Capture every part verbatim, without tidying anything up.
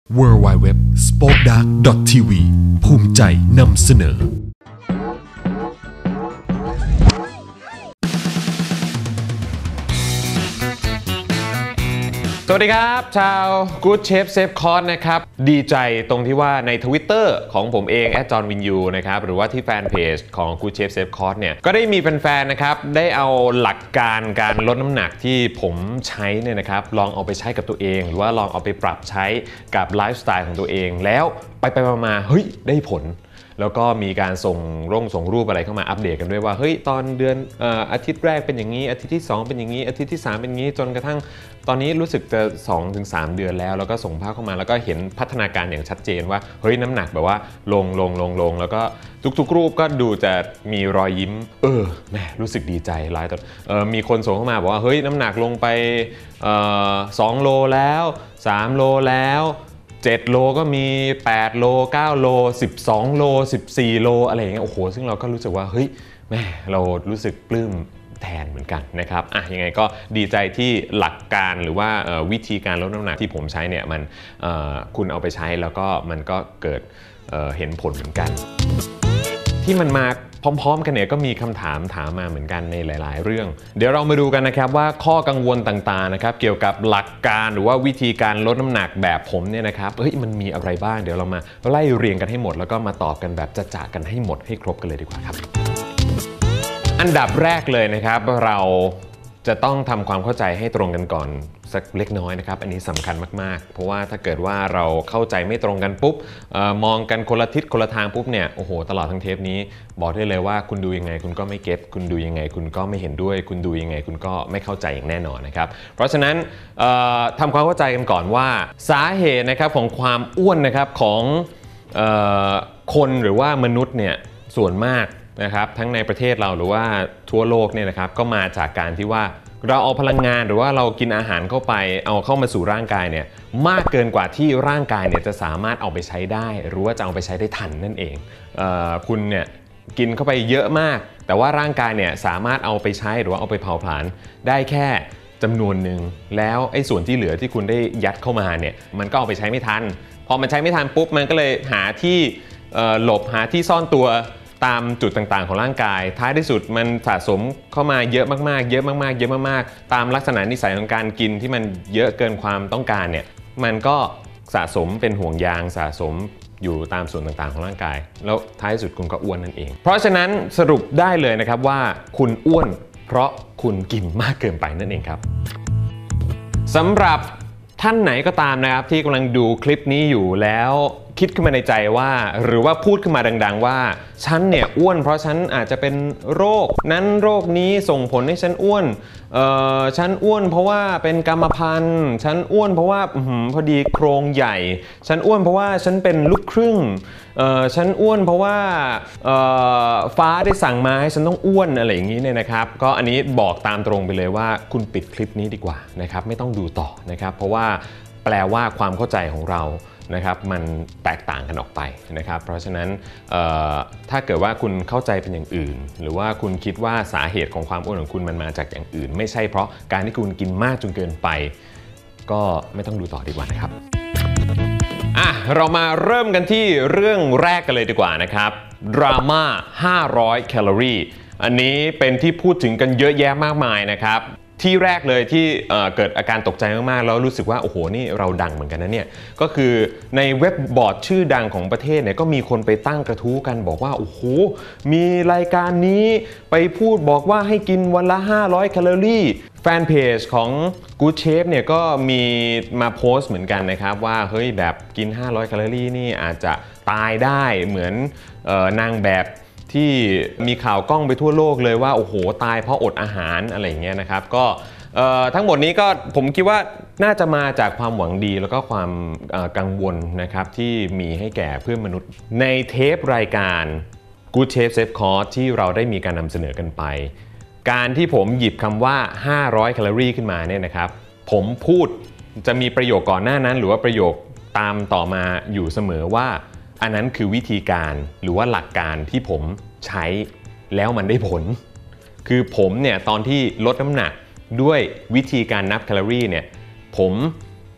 ดับเบิลยู ดับเบิลยู ดับเบิลยู ดอท สป็อคดาร์ก ดอท ที วี ภูมิใจนำเสนอสวัสดีครับชาว Good Chef Safe Course นะครับดีใจตรงที่ว่าใน Twitter ของผมเอง แอท จอห์นวินยู นะครับหรือว่าที่แฟนเพจของ Good Chef Safe Course เนี่ยก็ได้มีแฟนๆนะครับได้เอาหลักการการลดน้ำหนักที่ผมใช้เนี่ยนะครับลองเอาไปใช้กับตัวเองหรือว่าลองเอาไปปรับใช้กับไลฟ์สไตล์ของตัวเองแล้วไปไปมาๆเฮ้ยได้ผลแล้วก็มีการส่งร่งส่งรูปอะไรเข้ามาอัปเดตกันด้วยว่าเฮ้ยตอนเดือนเอ่ออาทิตย์แรกเป็นอย่างนี้อาทิตย์ที่สองเป็นอย่างนี้อาทิตย์ที่สามเป็นอย่างนี้จนกระทั่งตอนนี้รู้สึกจะ สองถึงสาม เดือนแล้วแล้วก็ส่งภาพเข้ามาแล้วก็เห็นพัฒนาการอย่างชัดเจนว่าเฮ้ยน้ำหนักแบบว่าลงลงลงลงแล้วก็ทุกๆรูปก็ดูจะมีรอยยิ้มเออแหมรู้สึกดีใจหลายต่อเออมีคนส่งเข้ามาบอกว่าเฮ้ยน้ำหนักลงไปเอ่อสองโลแล้วสามโลแล้วเจ็ดโลก็มีแปดโลเก้าโลสิบสองโลสิบสี่โลอะไรอย่างเงี้ยโอ้โหซึ่งเราก็รู้สึกว่าเฮ้ยแม่เรารู้สึกปลื้มแทนเหมือนกันนะครับอ่ะยังไงก็ดีใจที่หลักการหรือว่าวิธีการลดน้ำหนักที่ผมใช้เนี่ยมันคุณเอาไปใช้แล้วก็มันก็เกิด เอ่อ เห็นผลเหมือนกันที่มันมาพร้อมๆกันเนี่ยก็มีคำถามถามมาเหมือนกันในหลายๆเรื่องเดี๋ยวเรามาดูกันนะครับว่าข้อกังวลต่างๆนะครับเกี่ยวกับหลักการหรือว่าวิธีการลดน้ำหนักแบบผมเนี่ยนะครับเฮ้ยมันมีอะไรบ้างเดี๋ยวเรามาไล่เรียงกันให้หมดแล้วก็มาตอบกันแบบจะๆกันให้หมดให้ครบกันเลยดีกว่าครับอันดับแรกเลยนะครับเราจะต้องทำความเข้าใจให้ตรงกันก่อนสักเล็กน้อยนะครับอันนี้สำคัญมากๆเพราะว่าถ้าเกิดว่าเราเข้าใจไม่ตรงกันปุ๊บเอ่อมองกันคนละทิศคนละทางปุ๊บเนี่ยโอ้โหตลอดทั้งเทปนี้บอกได้เลยว่าคุณดูยังไงคุณก็ไม่เก็ตคุณดูยังไงคุณก็ไม่เห็นด้วยคุณดูยังไงคุณก็ไม่เข้าใจอย่างแน่นอนนะครับเพราะฉะนั้นเอ่อทำความเข้าใจกันก่อนว่าสาเหตุนะครับของความอ้วนนะครับของเอ่อคนหรือว่ามนุษย์เนี่ยส่วนมากนะครับทั้งในประเทศเราหรือว่าทั่วโลกเนี่ยนะครับก็มาจากการที่ว่าเราเอาพลังงานหรือว่าเรากินอาหารเข้าไปเอาเข้ามาสู่ร่างกายเนี่ยมากเกินกว่าที่ร่างกายเนี่ยจะสามารถเอาไปใช้ได้หรือว่าจะเอาไปใช้ได้ทันนั่นเองเอ่อคุณเนี่ยกินเข้าไปเยอะมากแต่ว่าร่างกายเนี่ยสามารถเอาไปใช้หรือว่าเอาไปเผาผลาญได้แค่จำนวนหนึ่งแล้วไอ้ส่วนที่เหลือที่คุณได้ยัดเข้ามาเนี่ยมันก็เอาไปใช้ไม่ทันพอมันใช้ไม่ทันปุ๊บมันก็เลยหาที่หลบหาที่ซ่อนตัวตามจุดต่างๆของร่างกายท้ายที่สุดมันสะสมเข้ามาเยอะมากๆเยอะมากๆเยอะมากๆตามลักษณะนิสัยของการกินที่มันเยอะเกินความต้องการเนี่ยมันก็สะสมเป็นห่วงยางสะสมอยู่ตามส่วนต่างๆของร่างกายแล้วท้ายสุดคุณก็อ้วนนั่นเองเพราะฉะนั้นสรุปได้เลยนะครับว่าคุณอ้วนเพราะคุณกินมากเกินไปนั่นเองครับสำหรับท่านไหนก็ตามนะครับที่กำลังดูคลิปนี้อยู่แล้วคิดขึ้นมาในใจว่าหรือว่าพูดขึ้นมาดังๆว่าฉันเนี่ยอ้วนเพราะฉันอาจจะเป็นโรคนั้นโรคนี้ส่งผลให้ฉันอ้วนเอ่อฉันอ้วนเพราะว่าเป็นกรรมพันธุ์ฉันอ้วนเพราะว่าพอดีโครงใหญ่ฉันอ้วนเพราะว่าฉันเป็นลูกครึ่งเอ่อฉันอ้วนเพราะว่าเอ่อฟ้าได้สั่งมาให้ฉันต้องอ้วนอะไรอย่างนี้เนี่ยนะครับก็อันนี้บอกตามตรงไปเลยว่าคุณปิดคลิปนี้ดีกว่านะครับไม่ต้องดูต่อนะครับเพราะว่าแปลว่าความเข้าใจของเรานะครับมันแตกต่างกันออกไปนะครับเพราะฉะนั้นถ้าเกิดว่าคุณเข้าใจเป็นอย่างอื่นหรือว่าคุณคิดว่าสาเหตุของความอ้วนของคุณมันมาจากอย่างอื่นไม่ใช่เพราะการที่คุณกินมากจนเกินไปก็ไม่ต้องดูต่อดีกว่านะครับอ่ะเรามาเริ่มกันที่เรื่องแรกกันเลยดีกว่านะครับดราม่าห้าร้อยแคลอรี่อันนี้เป็นที่พูดถึงกันเยอะแยะมากมายนะครับที่แรกเลยที่เอ่อเกิดอาการตกใจมากๆแล้วรู้สึกว่าโอ้โหนี่เราดังเหมือนกันนะเนี่ยก็คือในเว็บบอร์ดชื่อดังของประเทศเนี่ยก็มีคนไปตั้งกระทู้กันบอกว่าโอ้โหมีรายการนี้ไปพูดบอกว่าให้กินวันละห้าร้อยแคลอรี่แฟนเพจของ Good Chef เนี่ยก็มีมาโพสต์เหมือนกันนะครับว่าเฮ้ยแบบกินห้าร้อยแคลอรี่นี่อาจจะตายได้เหมือนเอ่อนางแบบที่มีข่าวกล้องไปทั่วโลกเลยว่าโอ้โหตายเพราะอดอาหารอะไรอย่างเงี้ยนะครับก็ทั้งหมดนี้ก็ผมคิดว่าน่าจะมาจากความหวังดีแล้วก็ความกังวลนะครับที่มีให้แก่เพื่อนมนุษย์ในเทปรายการ Good Chef Safe Course ที่เราได้มีการนำเสนอกันไปการที่ผมหยิบคำว่าห้าร้อยแคลอรี่ขึ้นมาเนี่ยนะครับผมพูดจะมีประโยคก่อนหน้านั้นหรือว่าประโยคตามต่อมาอยู่เสมอว่าอันนั้นคือวิธีการหรือว่าหลักการที่ผมใช้แล้วมันได้ผลคือผมเนี่ยตอนที่ลดน้ำหนักด้วยวิธีการนับแคลอรี่เนี่ยผม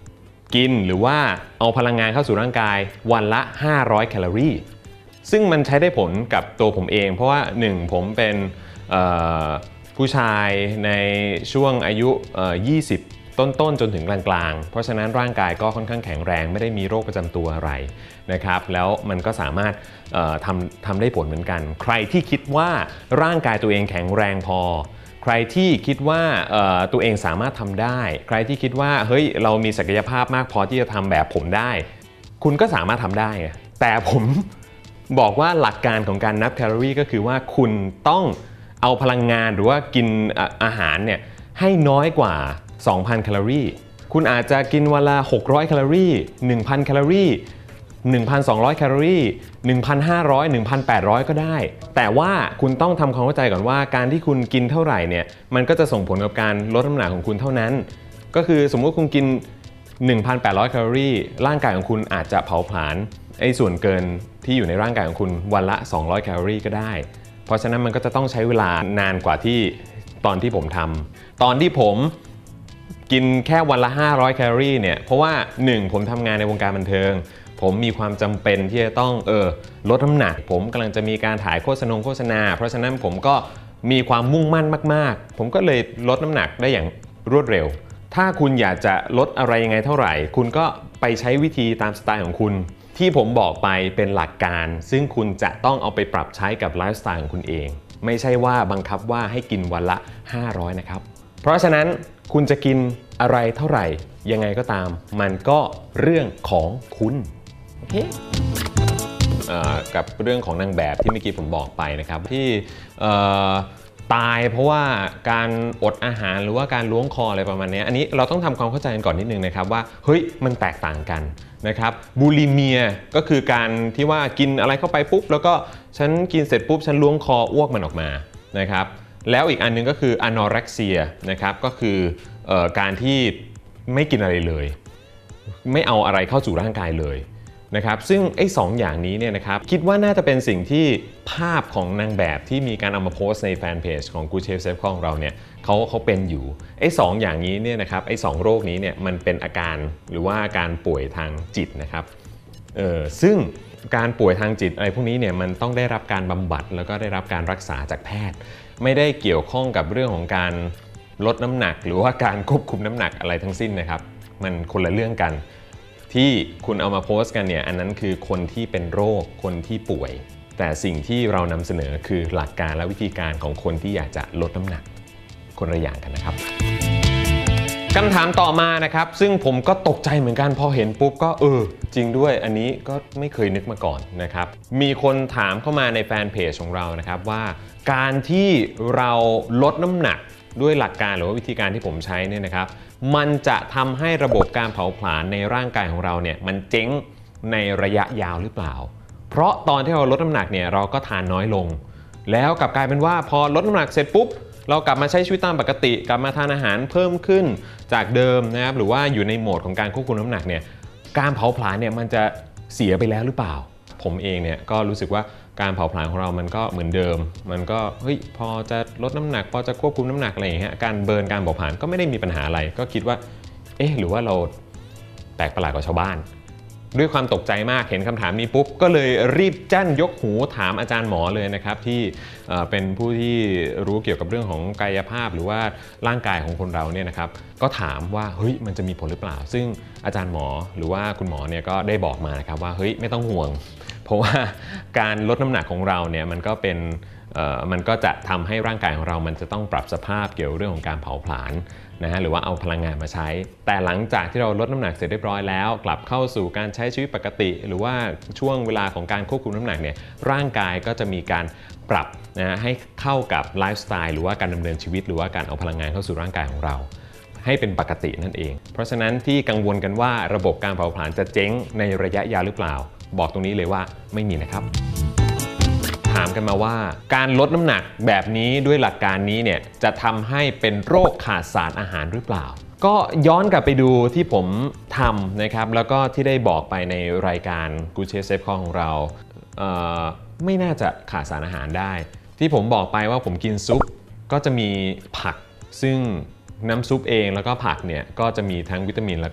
กินหรือว่าเอาพลังงานเข้าสู่ร่างกายวันละห้าร้อยแคลอรี่ซึ่งมันใช้ได้ผลกับตัวผมเองเพราะว่าหนึ่งผมเป็นผู้ชายในช่วงอายุยี่สิบต้นๆจนถึงกลางๆเพราะฉะนั้นร่างกายก็ค่อนข้างแข็งแรงไม่ได้มีโรคประจำตัวอะไรนะครับแล้วมันก็สามารถทำทำได้ผลเหมือนกันใครที่คิดว่าร่างกายตัวเองแข็งแรงพอใครที่คิดว่าตัวเองสามารถทำได้ใครที่คิดว่าเฮ้ยเรามีศักยภาพมากพอที่จะทำแบบผมได้คุณก็สามารถทำได้แต่ผมบอกว่าหลักการของการนับแคลอรี่ก็คือว่าคุณต้องเอาพลังงานหรือว่ากินอาหารเนี่ยให้น้อยกว่า สองพัน แคลอรี่คุณอาจจะกินวันละหกร้อยแคลอรี่ หนึ่งพัน แคลอรี่ หนึ่งพันสองร้อย แคลอรี่ หนึ่งพันห้าร้อย หนึ่งพันแปดร้อย ก็ได้แต่ว่าคุณต้องทำความเข้าใจก่อนว่าการที่คุณกินเท่าไหร่เนี่ยมันก็จะส่งผลกับการลดน้ำหนักของคุณเท่านั้นก็คือสมมติคุณกิน หนึ่งพันแปดร้อย แคลอรี่ร่างกายของคุณอาจจะเผาผลาญไอ้ส่วนเกินที่อยู่ในร่างกายของคุณวันละสองร้อยแคลอรี่ก็ได้เพราะฉะนั้นมันก็จะต้องใช้เวลานานกว่าที่ตอนที่ผมทำตอนที่ผมกินแค่วันละห้าร้อยแคลอรี่เนี่ยเพราะว่าหนึ่งผมทำงานในวงการบันเทิงผมมีความจำเป็นที่จะต้องเออลดน้ำหนักผมกำลังจะมีการถ่ายโฆษณาโฆษณาเพราะฉะนั้นผมก็มีความมุ่งมั่นมากๆผมก็เลยลดน้ำหนักได้อย่างรวดเร็วถ้าคุณอยากจะลดอะไรยังไงเท่าไหร่คุณก็ไปใช้วิธีตามสไตล์ของคุณที่ผมบอกไปเป็นหลักการซึ่งคุณจะต้องเอาไปปรับใช้กับไลฟ์สไตล์ของคุณเองไม่ใช่ว่าบังคับว่าให้กินวันละห้าร้อยนะครับเพราะฉะนั้นคุณจะกินอะไรเท่าไหร่ยังไงก็ตามมันก็เรื่องของคุณโอเคกับเรื่องของนางแบบที่เมื่อกี้ผมบอกไปนะครับที่ตายเพราะว่าการอดอาหารหรือว่าการล้วงคออะไรประมาณนี้อันนี้เราต้องทำความเข้าใจกันก่อนนิดนึงนะครับว่าเฮ้ยมันแตกต่างกันนะครับบูลิเมียก็คือการที่ว่ากินอะไรเข้าไปปุ๊บแล้วก็ฉันกินเสร็จปุ๊บฉันล้วงคออ้วกมันออกมานะครับแล้วอีกอันนึงก็คืออนอเร็กเซียนะครับก็คือเอ่อการที่ไม่กินอะไรเลยไม่เอาอะไรเข้าสู่ร่างกายเลยนะครับซึ่งไอ้สองอย่างนี้เนี่ยนะครับคิดว่าน่าจะเป็นสิ่งที่ภาพของนางแบบที่มีการเอามาโพสต์ในแฟนเพจของ Good Shape Safe ของเราเนี่ยเขาเขาเป็นอยู่ไอ้สองอย่างนี้เนี่ยนะครับไอ้สองโรคนี้เนี่ยมันเป็นอาการหรือว่าการป่วยทางจิตนะครับเออซึ่งการป่วยทางจิตอะไรพวกนี้เนี่ยมันต้องได้รับการบำบัดแล้วก็ได้รับการรักษาจากแพทย์ไม่ได้เกี่ยวข้องกับเรื่องของการลดน้ำหนักหรือว่าการควบคุมน้ำหนักอะไรทั้งสิ้นนะครับมันคนละเรื่องกันที่คุณเอามาโพสต์กันเนี่ยอันนั้นคือคนที่เป็นโรคคนที่ป่วยแต่สิ่งที่เรานำเสนอคือหลักการและวิธีการของคนที่อยากจะลดน้ำหนักคนละอย่างกันนะครับคำถามต่อมานะครับซึ่งผมก็ตกใจเหมือนกันพอเห็นปุ๊บก็เออจริงด้วยอันนี้ก็ไม่เคยนึกมาก่อนนะครับมีคนถามเข้ามาในแฟนเพจของเรานะครับว่าการที่เราลดน้ำหนักด้วยหลักการหรือว่าวิธีการที่ผมใช้เนี่ยนะครับมันจะทำให้ระบบการเผาผลาญในร่างกายของเราเนี่ยมันเจ๊งในระยะยาวหรือเปล่าเพราะตอนที่เราลดน้ำหนักเนี่ยเราก็ทานน้อยลงแล้วกลับกลายเป็นว่าพอลดน้ำหนักเสร็จปุ๊บเรากลับมาใช้ชีวิตตามปกติกลับมาทานอาหารเพิ่มขึ้นจากเดิมนะครับหรือว่าอยู่ในโหมดของการควบคุมน้ำหนักเนี่ยการเผาผลาญเนี่ยมันจะเสียไปแล้วหรือเปล่าผมเองเนี่ยก็รู้สึกว่าการเผาผลาญของเรามันก็เหมือนเดิมมันก็เฮ้ยพอจะลดน้ำหนักพอจะควบคุมน้ำหนักอะไรอย่างเงี้ยการเบิร์นการเผาผลาญก็ไม่ได้มีปัญหาอะไรก็คิดว่าเอ๊ะหรือว่าเราแปลกประหลาดกว่าชาวบ้านด้วยความตกใจมากเห็นคำถามนี้ปุ๊บก็เลยรีบแจ้นยกหูถามอาจารย์หมอเลยนะครับที่เป็นผู้ที่รู้เกี่ยวกับเรื่องของกายภาพหรือว่าร่างกายของคนเราเนี่ยนะครับก็ถามว่าเฮ้ยมันจะมีผลหรือเปล่าซึ่งอาจารย์หมอหรือว่าคุณหมอเนี่ยก็ได้บอกมานะครับว่าเฮ้ยไม่ต้องห่วงเพราะว่าการลดน้ำหนักของเราเนี่ยมันก็เป็นมันก็จะทำให้ร่างกายของเรามันจะต้องปรับสภาพเกี่ยวเรื่องของการเผาผลาญนะฮะหรือว่าเอาพลังงานมาใช้แต่หลังจากที่เราลดน้ำหนักเสร็จเรียบร้อยแล้วกลับเข้าสู่การใช้ชีวิตปกติหรือว่าช่วงเวลาของการควบคุมน้ำหนักเนี่ยร่างกายก็จะมีการปรับนะให้เข้ากับไลฟ์สไตล์หรือว่าการดำเนินชีวิตหรือว่าการเอาพลังงานเข้าสู่ร่างกายของเราให้เป็นปกตินั่นเองเพราะฉะนั้นที่กังวลกันว่าระบบการเผาผลาญจะเจ๊งในระยะยาวหรือเปล่าบอกตรงนี้เลยว่าไม่มีนะครับถามกันมาว่าการลดน้ำหนักแบบนี้ด้วยหลักการนี้เนี่ยจะทำให้เป็นโรคขาดสารอาหารหรือเปล่าก็ย้อนกลับไปดูที่ผมทำนะครับแล้วก็ที่ได้บอกไปในรายการ Good Shape Safe ของเราเอ่อไม่น่าจะขาดสารอาหารได้ที่ผมบอกไปว่าผมกินซุปก็จะมีผักซึ่งน้ำซุปเองแล้วก็ผักเนี่ยก็จะมีทั้งวิตามินแล้วก็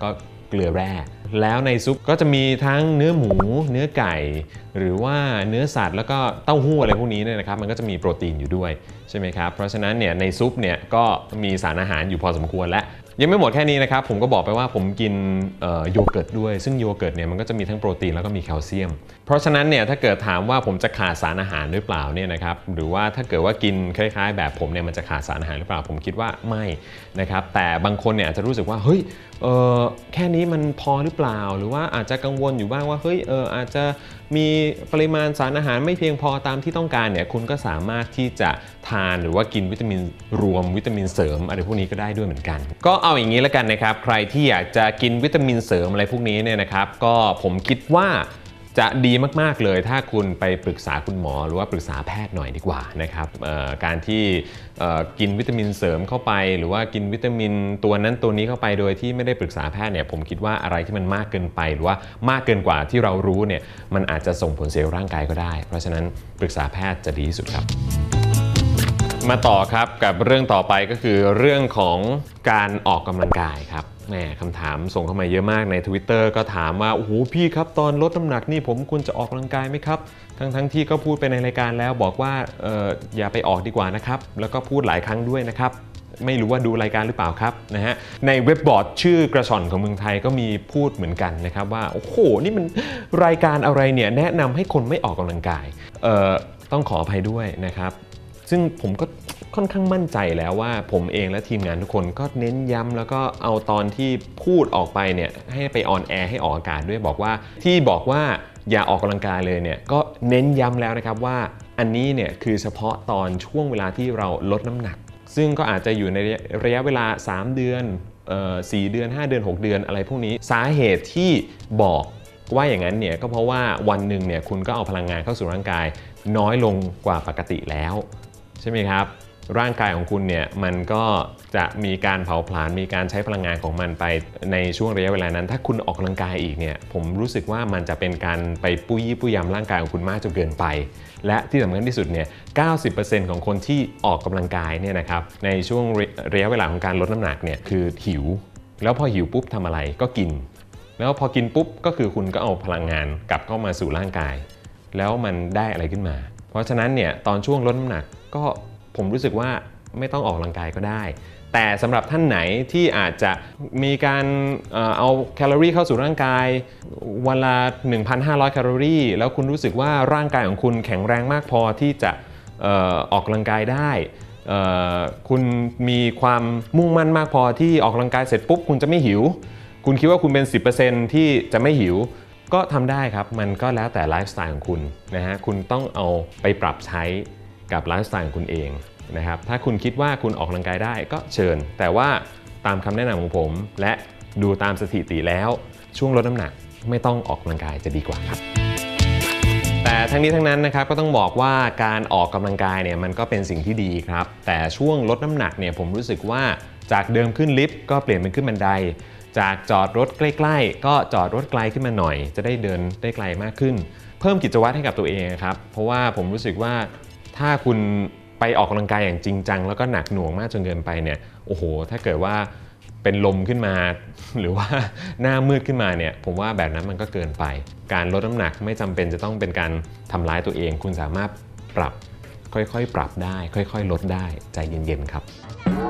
เกลือแร่แล้วในซุปก็จะมีทั้งเนื้อหมูเนื้อไก่หรือว่าเนื้อสัตว์แล้วก็เต้าหู้อะไรพวกนี้เนี่ยนะครับมันก็จะมีโปรตีนอยู่ด้วยใช่ไหมครับเพราะฉะนั้นเนี่ยในซุปเนี่ยก็มีสารอาหารอยู่พอสมควรและยังไม่หมดแค่นี้นะครับผมก็บอกไปว่าผมกินโยเกิร์ตด้วยซึ่งโยเกิร์ตเนี่ยมันก็จะมีทั้งโปรตีนแล้วก็มีแคลเซียมเพราะฉะนั้นเนี่ยถ้าเกิดถามว่าผมจะขาดสารอาหารหรือเปล่าเนี่ยนะครับหรือว่าถ้าเกิดว่ากินคล้ายๆแบบผมเนี่ยมันจะขาดสารอาหารหรือเปล่าผมคิดว่าไม่นะครับแต่บางคนเนี่ยอาจจะรู้สึกว่าเฮ้ยเออแค่นี้มันพอหรือเปล่าหรือว่าอาจจะกังวลอยู่บ้างว่าเฮ้ยเอออาจจะมีปริมาณสารอาหารไม่เพียงพอตามที่ต้องการเนี่ยคุณก็สามารถที่จะทานหรือว่ากินวิตามินรวมวิตามินเสริมอะไรพวกนี้ก็ได้ด้วยเหมือนกันก็เอาอย่างนี้แล้วกันนะครับใครที่อยากจะกินวิตามินเสริมอะไรพวกนี้เนี่ยนะครับก็ผมคิดว่าจะดีมากๆเลยถ้าคุณไปปรึกษาคุณหมอหรือว่าปรึกษาแพทย์หน่อยดีกว่านะครับการที่กินวิตามินเสริมเข้าไปหรือว่ากินวิตามินตัวนั้นตัวนี้เข้าไปโดยที่ไม่ได้ปรึกษาแพทย์เนี่ยผมคิดว่าอะไรที่มันมากเกินไปหรือว่ามากเกินกว่าที่เรารู้เนี่ยมันอาจจะส่งผลเสียร่างกายก็ได้เพราะฉะนั้นปรึกษาแพทย์จะดีที่สุดครับมาต่อครับกับเรื่องต่อไปก็คือเรื่องของการออกกำลังกายครับแหมคำถามส่งเข้ามาเยอะมากใน Twitter ก็ถามว่าโอ้โหพี่ครับตอนลดน้ำหนักนี่ผมควรจะออกกำลังกายไหมครับทั้งทั้งที่ก็พูดไปในรายการแล้วบอกว่าเอออย่าไปออกดีกว่านะครับแล้วก็พูดหลายครั้งด้วยนะครับไม่รู้ว่าดูรายการหรือเปล่าครับนะฮะในเว็บบอร์ดชื่อกระชอนของเมืองไทยก็มีพูดเหมือนกันนะครับว่าโอ้โหนี่มันรายการอะไรเนี่ยแนะนำให้คนไม่ออกกำลังกายเอ่อต้องขออภัยด้วยนะครับซึ่งผมก็ค่อนข้างมั่นใจแล้วว่าผมเองและทีมงานทุกคนก็เน้นย้ำแล้วก็เอาตอนที่พูดออกไปเนี่ยให้ไปออนแอร์ให้ออกอากาศด้วยบอกว่าที่บอกว่าอย่าออกกำลังกายเลยเนี่ยก็เน้นย้ำแล้วนะครับว่าอันนี้เนี่ยคือเฉพาะตอนช่วงเวลาที่เราลดน้ำหนักซึ่งก็อาจจะอยู่ในระยะเวลาสามเดือนเอ่อสี่เดือนห้าเดือนหกเดือนอะไรพวกนี้สาเหตุที่บอกว่าอย่างนั้นเนี่ยก็เพราะว่าวันหนึ่งเนี่ยคุณก็เอาพลังงานเข้าสู่ร่างกายน้อยลงกว่าปกติแล้วใช่ไหมครับร่างกายของคุณเนี่ยมันก็จะมีการเผาผลาญมีการใช้พลังงานของมันไปในช่วงระยะเวลานั้นถ้าคุณออกกำลังกายอีกเนี่ยผมรู้สึกว่ามันจะเป็นการไปปุ้ยปุ้ยยำร่างกายของคุณมากจนเกินไปและที่สำคัญที่สุดเนี่ย เก้าสิบเปอร์เซ็นต์ ของคนที่ออกกำลังกายเนี่ยนะครับในช่วงระยะเวลาของการลดน้ำหนักเนี่ยคือหิวแล้วพอหิวปุ๊บทำอะไรก็กินแล้วพอกินปุ๊บก็คือคุณก็เอาพลังงานกลับเข้ามาสู่ร่างกายแล้วมันได้อะไรขึ้นมาเพราะฉะนั้นเนี่ยตอนช่วงลดน้ำหนักก็ผมรู้สึกว่าไม่ต้องออกกำลังกายก็ได้แต่สำหรับท่านไหนที่อาจจะมีการเอาแคลอรี่เข้าสู่ร่างกายวันละ หนึ่งพันห้าร้อย แคลอรี่แล้วคุณรู้สึกว่าร่างกายของคุณแข็งแรงมากพอที่จะออกกำลังกายได้คุณมีความมุ่งมั่นมากพอที่ออกกำลังกายเสร็จปุ๊บคุณจะไม่หิวคุณคิดว่าคุณเป็น สิบเปอร์เซ็นต์ ที่จะไม่หิวก็ทำได้ครับมันก็แล้วแต่ไลฟ์สไตล์ของคุณนะฮะคุณต้องเอาไปปรับใช้กับไลฟ์สไตล์ของคุณเองนะครับถ้าคุณคิดว่าคุณออกกำลังกายได้ก็เชิญแต่ว่าตามคำแนะนำของผมและดูตามสถิติแล้วช่วงลดน้ำหนักไม่ต้องออกกำลังกายจะดีกว่าครับแต่ทั้งนี้ทั้งนั้นนะครับก็ต้องบอกว่าการออกกำลังกายเนี่ยมันก็เป็นสิ่งที่ดีครับแต่ช่วงลดน้ำหนักเนี่ยผมรู้สึกว่าจากเดิมขึ้นลิฟต์ก็เปลี่ยนเป็นขึ้นบันไดจากจอดรถใกล้ๆก็จอดรถไกลขึ้นมาหน่อยจะได้เดินได้ไกลมากขึ้นเพิ่มกิจวัตรให้กับตัวเองครับเพราะว่าผมรู้สึกว่าถ้าคุณไปออกกำลังกายอย่างจริงจังแล้วก็หนักหน่วงมากจนเกินไปเนี่ยโอ้โหถ้าเกิดว่าเป็นลมขึ้นมาหรือว่าหน้ามืดขึ้นมาเนี่ยผมว่าแบบนั้นมันก็เกินไปการลดน้ำหนักไม่จำเป็นจะต้องเป็นการทำร้ายตัวเองคุณสามารถปรับค่อยๆปรับได้ค่อยๆลดได้ใจเย็นๆครับ